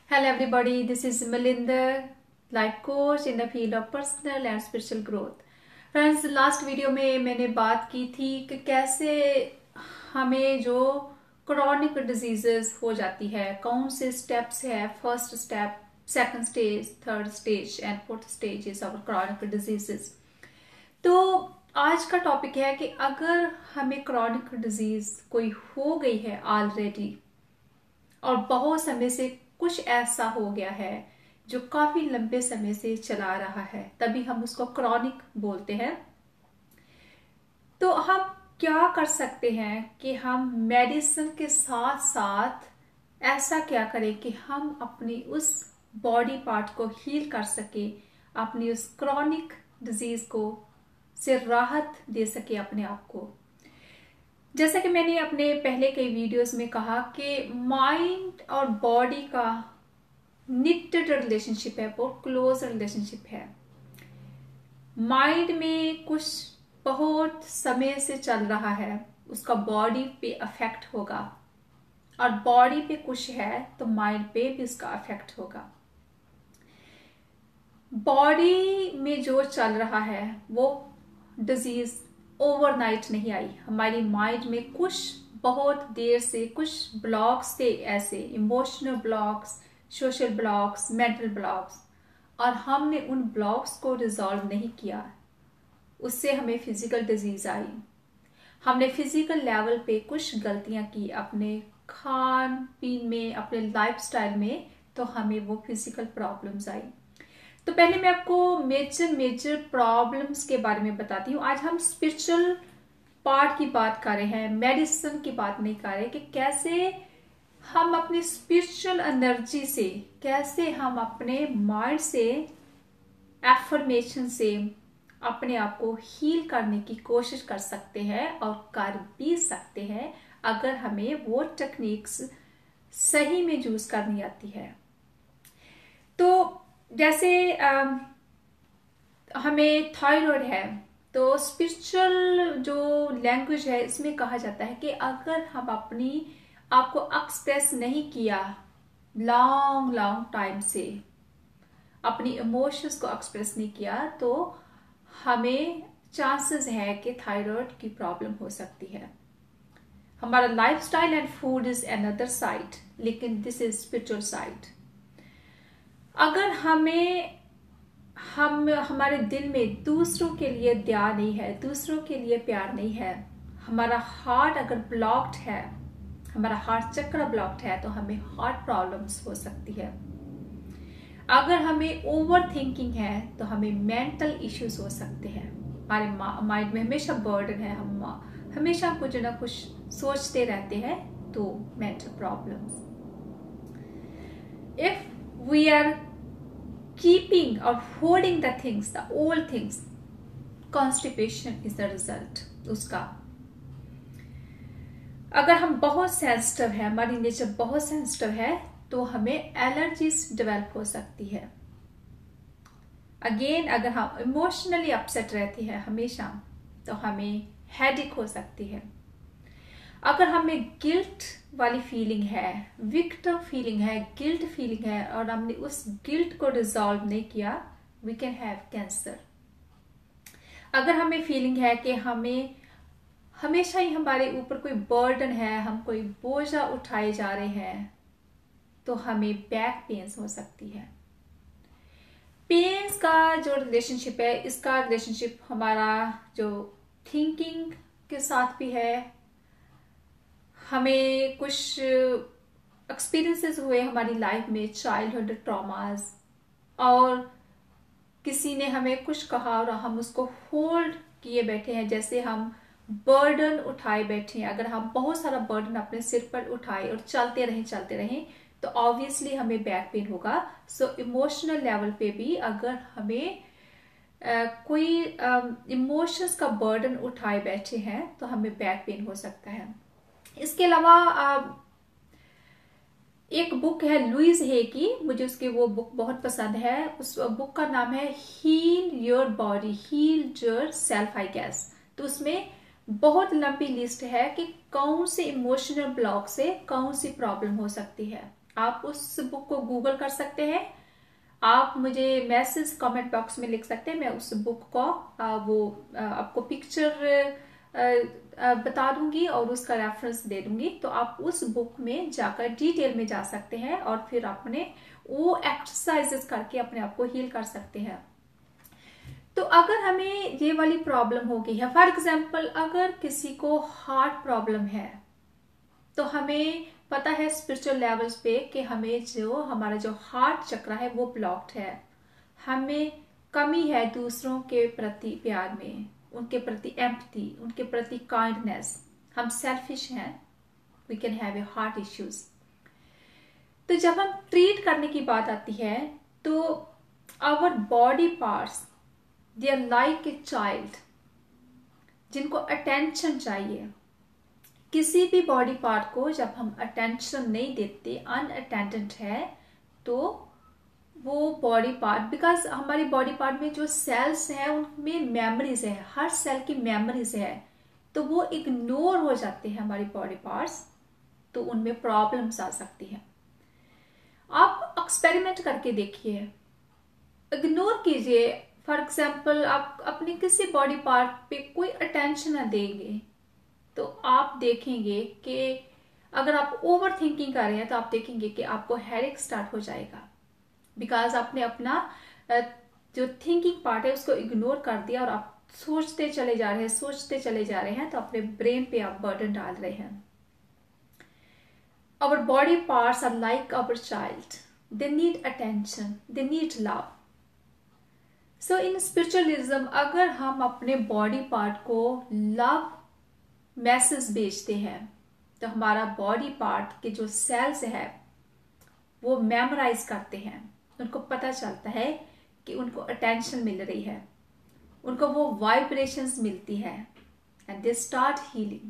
Hello everybody, this is Malinder, life coach in the field of personal and spiritual growth. Friends, last video में मैंने बात की थी कि कैसे हमें जो क्रॉनिक डिजीजेस हो जाती है, कौन से स्टेप्स है, first step, second stage, third stage and fourth stage is of chronic diseases. तो आज का टॉपिक है कि अगर हमें क्रॉनिक डिजीज कोई हो गई है ऑलरेडी और बहुत समय से कुछ ऐसा हो गया है जो काफी लंबे समय से चला रहा है, तभी हम उसको क्रॉनिक बोलते हैं। तो हम क्या कर सकते हैं कि हम मेडिसिन के साथ साथ ऐसा क्या करें कि हम अपनी उस बॉडी पार्ट को हील कर सके, अपनी उस क्रॉनिक डिजीज को से राहत दे सके अपने आप को। जैसा कि मैंने अपने पहले कई वीडियोस में कहा कि माइंड और बॉडी का निटेड रिलेशनशिप है, बहुत क्लोज रिलेशनशिप है। माइंड में कुछ बहुत समय से चल रहा है, उसका बॉडी पे अफेक्ट होगा, और बॉडी पे कुछ है तो माइंड पे भी उसका अफेक्ट होगा। बॉडी में जो चल रहा है वो डिजीज ओवरनाइट नहीं आई। हमारी माइंड में कुछ बहुत देर से कुछ ब्लॉक्स थे, ऐसे emotional blocks, social blocks, mental blocks, और हमने उन ब्लॉक्स को रिजॉल्व नहीं किया, उससे हमें फिजिकल डिजीज आई। हमने फिजिकल लेवल पे कुछ गलतियां की अपने खान पीन में, अपने लाइफस्टाइल में, तो हमें वो फिजिकल प्रॉब्लम्स आई। तो पहले मैं आपको मेजर प्रॉब्लम्स के बारे में बताती हूँ। आज हम स्पिरिचुअल पार्ट की बात कर रहे हैं, मेडिसिन की बात नहीं कर रहे कि कैसे हम अपनी स्पिरिचुअल एनर्जी से, कैसे हम अपने माइंड से, एफर्मेशन से अपने आप को हील करने की कोशिश कर सकते हैं, और कर भी सकते हैं अगर हमें वो टेक्निक्स सही में यूज करनी आती है। तो जैसे हमें थायराइड है, तो स्पिरिचुअल जो लैंग्वेज है इसमें कहा जाता है कि अगर हम अपनी आप को एक्सप्रेस नहीं किया लॉन्ग टाइम से, अपनी इमोशंस को एक्सप्रेस नहीं किया, तो हमें चांसेस है कि थायराइड की प्रॉब्लम हो सकती है। हमारा lifestyle and food is another side, लेकिन दिस इज स्पिरिचुअल साइड। अगर हमारे दिल में दूसरों के लिए दया नहीं है, दूसरों के लिए प्यार नहीं है, हमारा हार्ट अगर ब्लॉक्ड है, हमारा हार्ट चक्र ब्लॉक्ड है, तो हमें हार्ट प्रॉब्लम्स हो सकती है। अगर हमें ओवर थिंकिंग है तो हमें मेंटल इश्यूज हो सकते हैं। हमारे माइंड में हमेशा बर्डन है, हम हमेशा कुछ ना कुछ सोचते रहते हैं, तो mental problems. If we are keeping or holding the things, the old things, constipation is the result उसका। अगर हम बहुत सेंसिटिव है, हमारी नेचर बहुत सेंसिटिव है, तो हमें एलर्जीज डेवलप हो सकती है। अगेन, अगर हम इमोशनली अपसेट रहते हैं हमेशा, तो हमें हेडेक हो सकती है। अगर हमें गिल्ट वाली फीलिंग है, विक्टिम फीलिंग है, गिल्ट फीलिंग है, और हमने उस गिल्ट को रिजॉल्व नहीं किया, वी कैन हैव कैंसर। अगर हमें फीलिंग है कि हमें हमेशा ही हमारे ऊपर कोई बर्डन है, हम कोई बोझा उठाए जा रहे हैं, तो हमें बैक पेन्स हो सकती है। पेन्स का जो रिलेशनशिप है, इसका रिलेशनशिप हमारा जो थिंकिंग के साथ भी है। हमें कुछ एक्सपीरियंसेस हुए हमारी लाइफ में, चाइल्डहुड ट्रॉमास, और किसी ने हमें कुछ कहा और हम उसको होल्ड किए बैठे हैं, जैसे हम बर्डन उठाए बैठे हैं। अगर हम बहुत सारा बर्डन अपने सिर पर उठाए और चलते रहें तो ऑब्वियसली हमें बैक पेन होगा। सो इमोशनल लेवल पे भी अगर हमें कोई इमोशंस का बर्डन उठाए बैठे हैं, तो हमें बैक पेन हो सकता है। इसके अलावा एक बुक है लुइस हे की, मुझे उसकी वो बुक बहुत पसंद है। उस बुक का नाम है heal your body, heal your self, I guess. तो उसमें बहुत लंबी लिस्ट है कि कौन से इमोशनल ब्लॉक से कौन सी प्रॉब्लम हो सकती है। आप उस बुक को गूगल कर सकते हैं। आप मुझे मैसेज कमेंट बॉक्स में लिख सकते हैं, मैं उस बुक को आपको पिक्चर बता दूंगी और उसका रेफरेंस दे दूंगी। तो आप उस बुक में जाकर डिटेल में जा सकते हैं और फिर अपने वो एक्सरसाइजेस करके अपने आप को हील कर सकते हैं। तो अगर हमें ये वाली प्रॉब्लम हो गई है, फॉर एग्जाम्पल अगर किसी को हार्ट प्रॉब्लम है, तो हमें पता है स्पिरिचुअल लेवल्स पे कि हमें हमारा जो हार्ट चक्र है वो ब्लॉक्ड है, हमें कमी है दूसरों के प्रति प्यार में, उनके प्रति एम्पैथी, उनके प्रति काइंडनेस, हम सेल्फिश हैं, we can have a heart issues. तो जब हम ट्रीट करने की बात आती है तो our body parts they are like a child जिनको अटेंशन चाहिए। किसी भी बॉडी पार्ट को जब हम अटेंशन नहीं देते, अनअटेंडेड है, तो वो बॉडी पार्ट, बिकॉज हमारी बॉडी पार्ट में जो सेल्स हैं उनमें मेमोरीज है, हर सेल की मेमोरीज है, तो वो इग्नोर हो जाते हैं हमारी बॉडी पार्ट्स, तो उनमें प्रॉब्लम्स आ सकती हैं। आप एक्सपेरिमेंट करके देखिए, इग्नोर कीजिए। फॉर एग्जाम्पल आप अपने किसी बॉडी पार्ट पे कोई अटेंशन न देंगे तो आप देखेंगे कि अगर आप ओवर थिंकिंग कर रहे हैं तो आप देखेंगे कि आपको हेडेक स्टार्ट हो जाएगा, बिकॉज आपने अपना जो थिंकिंग पार्ट है उसको इग्नोर कर दिया और आप सोचते चले जा रहे हैं, तो अपने ब्रेन पे आप बर्डन डाल रहे हैं। Our body parts are like our child, they need attention, they need love. So in spiritualism अगर हम अपने बॉडी पार्ट को लव मैसेज भेजते हैं तो हमारा बॉडी पार्ट के जो सेल्स है वो मेमोराइज करते हैं, उनको पता चलता है कि उनको अटेंशन मिल रही है, उनको वो वाइब्रेशंस मिलती है एंड दे स्टार्ट हीलिंग।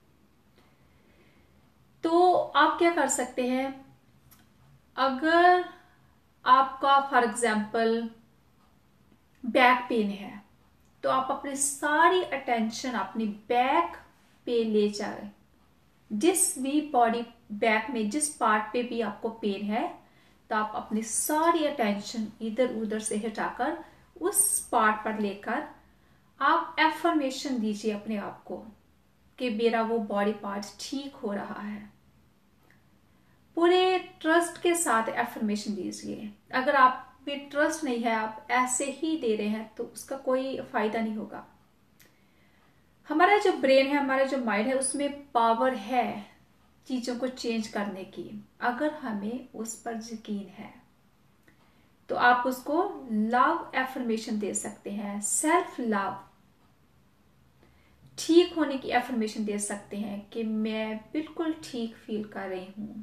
तो आप क्या कर सकते हैं, अगर आपका फॉर एग्जाम्पल बैक पेन है तो आप अपनी सारी अटेंशन अपनी बैक पे ले जाए, जिस भी बॉडी बैक में जिस पार्ट पे भी आपको पेन है तो आप अपनी सारी अटेंशन इधर उधर से हटाकर उस पार्ट पर लेकर आप एफर्मेशन दीजिए अपने आप को कि मेरा वो बॉडी पार्ट ठीक हो रहा है। पूरे ट्रस्ट के साथ एफर्मेशन दीजिए। अगर आप में ट्रस्ट नहीं है, आप ऐसे ही दे रहे हैं, तो उसका कोई फायदा नहीं होगा। हमारा जो ब्रेन है, हमारा जो माइंड है, उसमें पावर है चीजों को चेंज करने की, अगर हमें उस पर यकीन है तो आप उसको लव एफर्मेशन दे सकते हैं, सेल्फ लव, ठीक होने की एफर्मेशन दे सकते हैं कि मैं बिल्कुल ठीक फील कर रही हूं।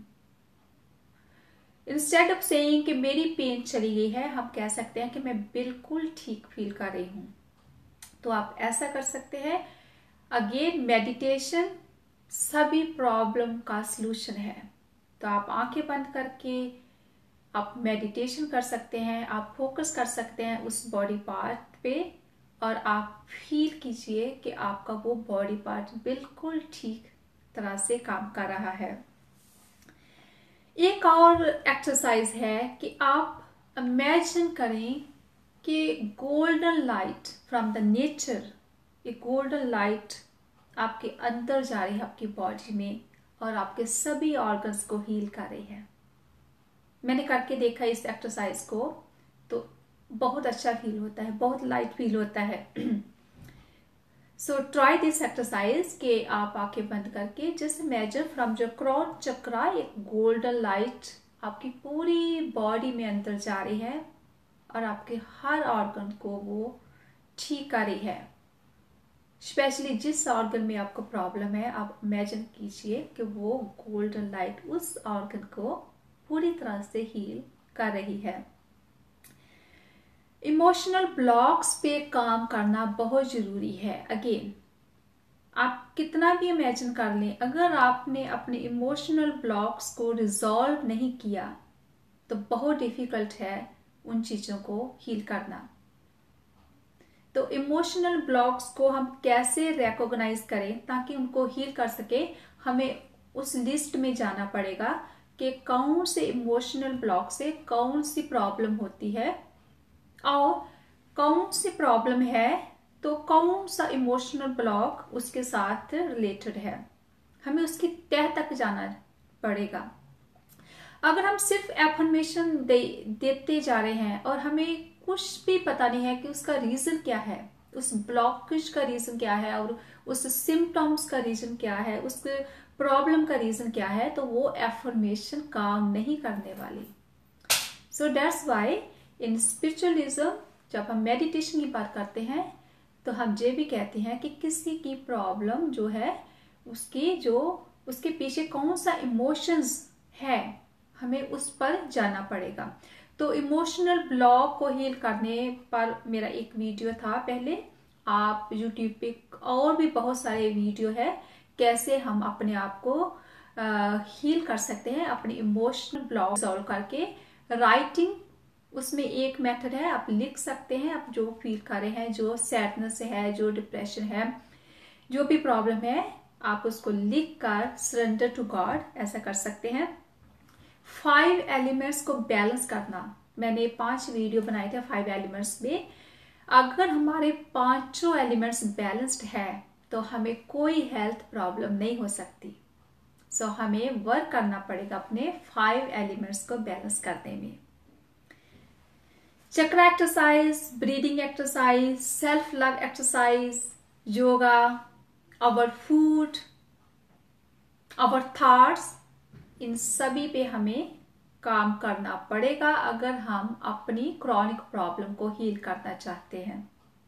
इंस्टेड ऑफ सेइंग कि मेरी पेन चली गई है, हम कह सकते हैं कि मैं बिल्कुल ठीक फील कर रही हूं। तो आप ऐसा कर सकते हैं। अगेन मेडिटेशन सभी प्रॉब्लम का सलूशन है। तो आप आंखें बंद करके आप मेडिटेशन कर सकते हैं, आप फोकस कर सकते हैं उस बॉडी पार्ट पे और आप फील कीजिए कि आपका वो बॉडी पार्ट बिल्कुल ठीक तरह से काम कर रहा है। एक और एक्सरसाइज है कि आप इमेजिन करें कि golden light from the nature, ये गोल्डन लाइट आपके अंदर जा रही है आपकी बॉडी में और आपके सभी ऑर्गन्स को हील कर रही है। मैंने करके देखा इस एक्सरसाइज को, तो बहुत अच्छा फील होता है, बहुत लाइट फील होता है। सो ट्राई दिस एक्सरसाइज कि आप आंखें बंद करके just imagine from your crown chakra एक गोल्डन लाइट आपकी पूरी बॉडी में अंदर जा रही है और आपके हर ऑर्गन को वो ठीक कर रही है। स्पेशली जिस ऑर्गन में आपको प्रॉब्लम है, आप इमेजिन कीजिए कि वो गोल्डन लाइट उस ऑर्गन को पूरी तरह से हील कर रही है। इमोशनल ब्लॉक्स पे काम करना बहुत जरूरी है। अगेन आप कितना भी इमेजिन कर लें, अगर आपने अपने इमोशनल ब्लॉक्स को रिजॉल्व नहीं किया तो बहुत डिफिकल्ट है उन चीजों को हील करना। तो इमोशनल ब्लॉक्स को हम कैसे रिकॉग्नाइज करें ताकि उनको हील कर सके, हमें उस लिस्ट में जाना पड़ेगा कि कौन से इमोशनल ब्लॉक से कौन सी प्रॉब्लम होती है और कौन सी प्रॉब्लम है तो कौन सा इमोशनल ब्लॉक उसके साथ रिलेटेड है। हमें उसकी तह तक जाना पड़ेगा। अगर हम सिर्फ एफर्मेशन देते जा रहे हैं और हमें कुछ भी पता नहीं है कि उसका रीजन क्या है, उस ब्लॉकेज का रीजन क्या है और उस सिम्टम्स का रीजन क्या है, उस प्रॉब्लम का रीजन क्या है, तो वो एफर्मेशन काम नहीं करने वाली। So that's why in spiritualism जब हम मेडिटेशन की बात करते हैं तो हम ये भी कहते हैं कि किसी की प्रॉब्लम जो है उसके पीछे कौन सा इमोशंस है, हमें उस पर जाना पड़ेगा। तो इमोशनल ब्लॉक को हील करने पर मेरा एक वीडियो था पहले, आप यूट्यूब पे और भी बहुत सारे वीडियो है कैसे हम अपने आप को हील कर सकते हैं, अपने इमोशनल ब्लॉक सॉल्व करके। राइटिंग उसमें एक मेथड है, आप लिख सकते हैं आप जो फील कर रहे हैं, जो सैडनेस है, जो डिप्रेशन है, जो भी प्रॉब्लम है, आप उसको लिख कर सरेंडर टू गॉड ऐसा कर सकते हैं। 5 एलिमेंट्स को बैलेंस करना, मैंने 5 वीडियो बनाए थे 5 एलिमेंट्स में। अगर हमारे 5 एलिमेंट्स बैलेंस्ड है तो हमें कोई हेल्थ प्रॉब्लम नहीं हो सकती। सो हमें वर्क करना पड़ेगा अपने 5 एलिमेंट्स को बैलेंस करने में। Chakra exercise, breathing exercise, self love exercise, yoga, our food, our thoughts, इन सभी पे हमें काम करना पड़ेगा अगर हम अपनी क्रॉनिक प्रॉब्लम को हील करना चाहते हैं।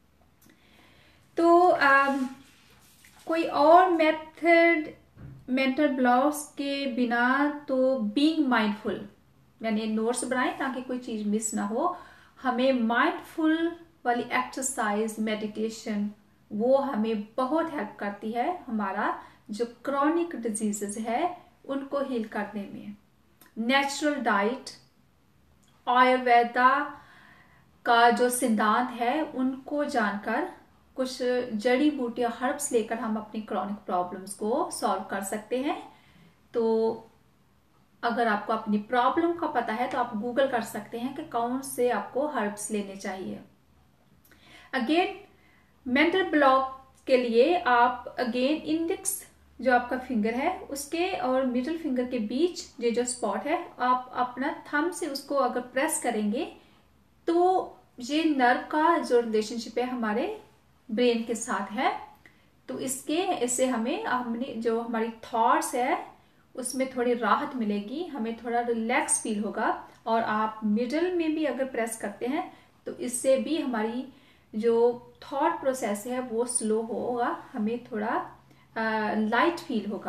तो कोई और मेथड मेंटल ब्लॉक्स के बिना तो बीइंग माइंडफुल, मैंने नोट्स बनाए ताकि कोई चीज मिस ना हो। हमें माइंडफुल वाली एक्सरसाइज, मेडिटेशन, वो हमें बहुत हेल्प करती है हमारा जो क्रॉनिक डिजीजेस है उनको हील करने में। नेचुरल डाइट, आयुर्वेदा का जो सिद्धांत है उनको जानकर कुछ जड़ी बूटियां, हर्ब्स लेकर हम अपनी क्रॉनिक प्रॉब्लम्स को सॉल्व कर सकते हैं। तो अगर आपको अपनी प्रॉब्लम का पता है तो आप गूगल कर सकते हैं कि कौन से आपको हर्ब्स लेने चाहिए। अगेन मेंटल ब्लॉक के लिए आप अगेन इंडेक्स जो आपका फिंगर है उसके और मिडिल फिंगर के बीच ये जो स्पॉट है, आप अपना थंब से उसको अगर प्रेस करेंगे तो ये नर्व का जो रिलेशनशिप है हमारे ब्रेन के साथ है, तो इससे हमने जो हमारी थॉट्स है उसमें थोड़ी राहत मिलेगी, हमें थोड़ा रिलैक्स फील होगा। और आप मिडिल में भी अगर प्रेस करते हैं तो इससे भी हमारी जो थॉट प्रोसेस है वो स्लो होगा, हमें थोड़ा लाइट फील होगा।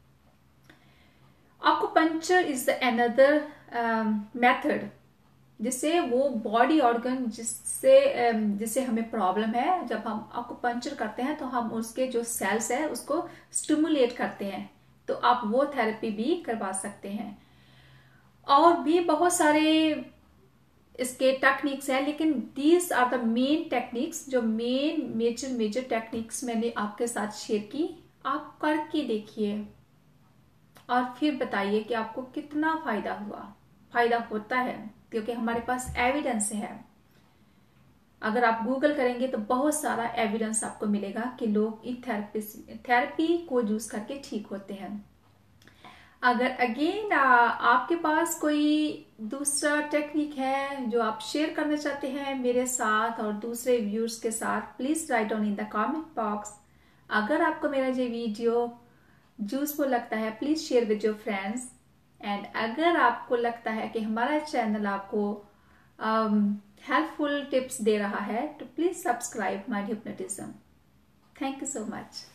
आकुपंक्चर इज अनदर मेथड जिससे वो बॉडी ऑर्गन जिससे हमें प्रॉब्लम है, जब हम आकुपंक्चर करते हैं तो हम उसके जो सेल्स है उसको स्टिमुलेट करते हैं, तो आप वो थेरेपी भी करवा सकते हैं। और भी बहुत सारे इसके टेक्निक्स है, लेकिन these are the main techniques, जो मेजर टेक्निक्स मैंने आपके साथ शेयर की। आप करके देखिए और फिर बताइए कि आपको कितना फायदा हुआ। फायदा होता है क्योंकि हमारे पास एविडेंस है। अगर आप गूगल करेंगे तो बहुत सारा एविडेंस आपको मिलेगा कि लोग इन थेरेपी को यूज करके ठीक होते हैं। अगर अगेन आपके पास कोई दूसरा टेक्निक है जो आप शेयर करना चाहते हैं मेरे साथ और दूसरे व्यूअर्स के साथ, please write down in the comment box. अगर आपको मेरा ये वीडियो यूजफुल लगता है please share with your friends, and अगर आपको लगता है कि हमारा चैनल आपको हेल्पफुल टिप्स दे रहा है तो please subscribe my hypnotism. Thank you so much.